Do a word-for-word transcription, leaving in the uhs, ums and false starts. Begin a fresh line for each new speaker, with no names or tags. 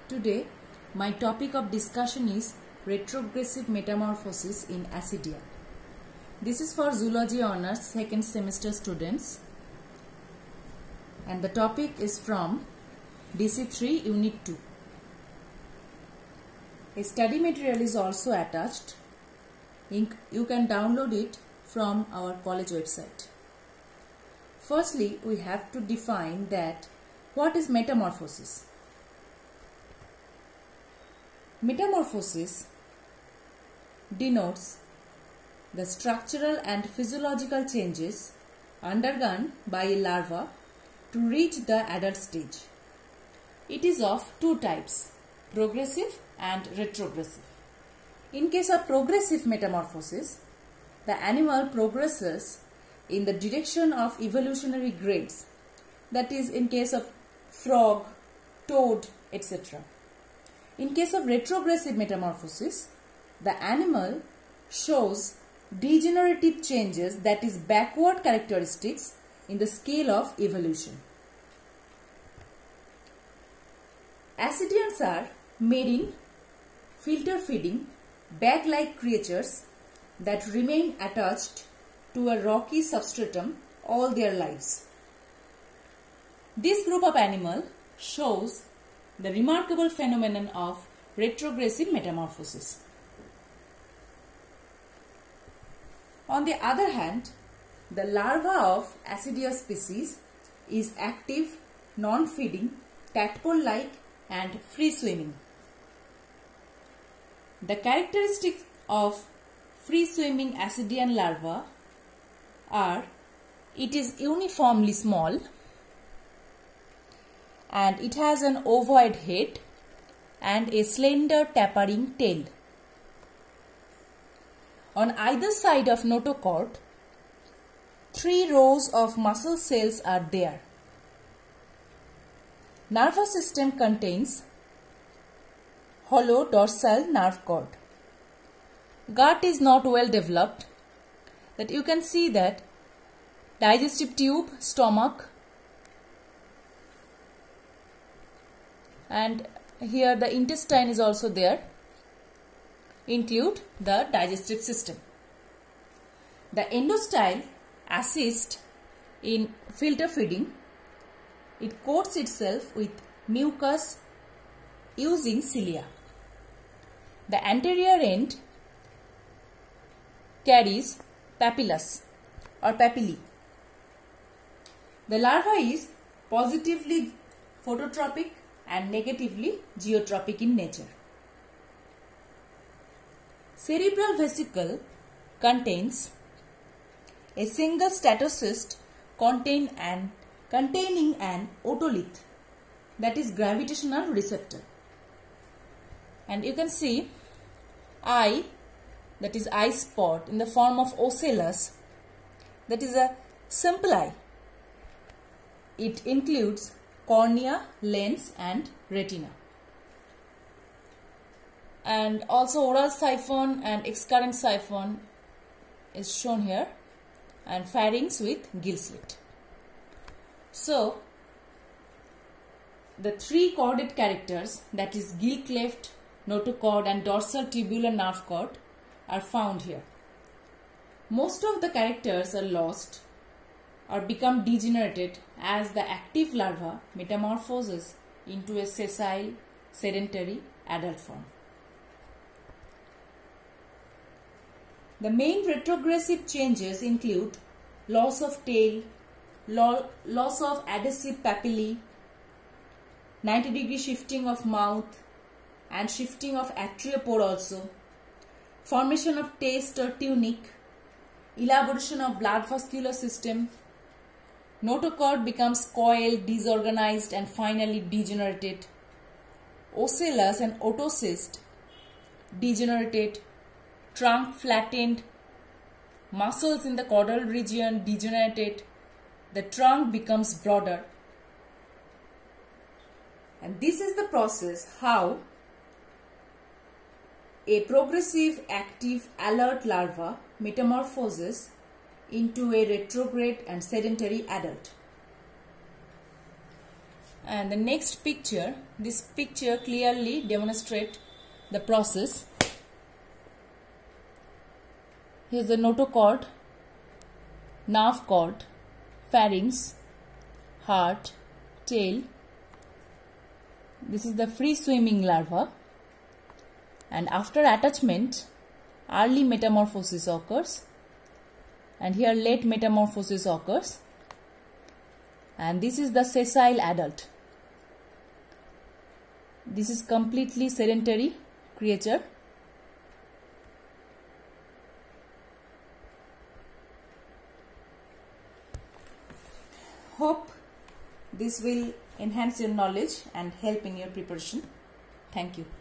Today, my topic of discussion is retrogressive metamorphosis in Ascidia. This is for Zoology Honours second semester students, and the topic is from D C three Unit two. A study material is also attached. You can download it from our college website. Firstly, we have to define that what is metamorphosis. Metamorphosis denotes the structural and physiological changes undergone by a larva to reach the adult stage. It is of two types, progressive and retrogressive. In case of progressive metamorphosis, the animal progresses in the direction of evolutionary grades, that is in case of frog, toad, et cetera. In case of retrogressive metamorphosis, the animal shows degenerative changes, that is backward characteristics in the scale of evolution. Ascidians are marine, filter feeding, bag-like creatures that remain attached to a rocky substratum all their lives. This group of animals shows the remarkable phenomenon of retrogressive metamorphosis. On the other hand, the larva of Ascidia species is active, non-feeding, tadpole-like and free-swimming. The characteristics of free-swimming Ascidian larva are: it is uniformly small and it has an ovoid head and a slender tapering tail. On either side of notochord, three rows of muscle cells are there. Nervous system contains hollow dorsal nerve cord. Gut is not well developed, that you can see that digestive tube, stomach, and here the intestine is also there, include the digestive system. The endostyle assists in filter feeding. It coats itself with mucus using cilia. The anterior end carries papillus or papillae. The larva is positively phototropic and negatively geotropic in nature. Cerebral vesicle contains a single statocyst contain and containing an otolith, that is gravitational receptor. And you can see eye, that is eye spot in the form of ocellus, that is a simple eye. It includes cornea, lens and retina. And also oral siphon and excurrent siphon is shown here, and pharynx with gill slit. So, the three chorded characters, that is gill cleft, notochord and dorsal tubular nerve cord, are found here. Most of the characters are lost or become degenerated as the active larva metamorphoses into a sessile, sedentary adult form. The main retrogressive changes include loss of tail, lo loss of adhesive papillae, ninety degree shifting of mouth and shifting of arthropod also, formation of taste or tunic, elaboration of blood vascular system, notochord becomes coiled, disorganized and finally degenerated, ocellus and otocyst degenerated, trunk flattened, muscles in the caudal region degenerated, the trunk becomes broader. And this is the process how a progressive, active, alert larva metamorphoses into a retrograde and sedentary adult. And the next picture, this picture clearly demonstrates the process. Here's the notochord, nerve cord, pharynx, heart, tail. This is the free swimming larva. And after attachment, early metamorphosis occurs. And here late metamorphosis occurs. And this is the sessile adult. This is completely sedentary creature. Hope this will enhance your knowledge and help in your preparation. Thank you.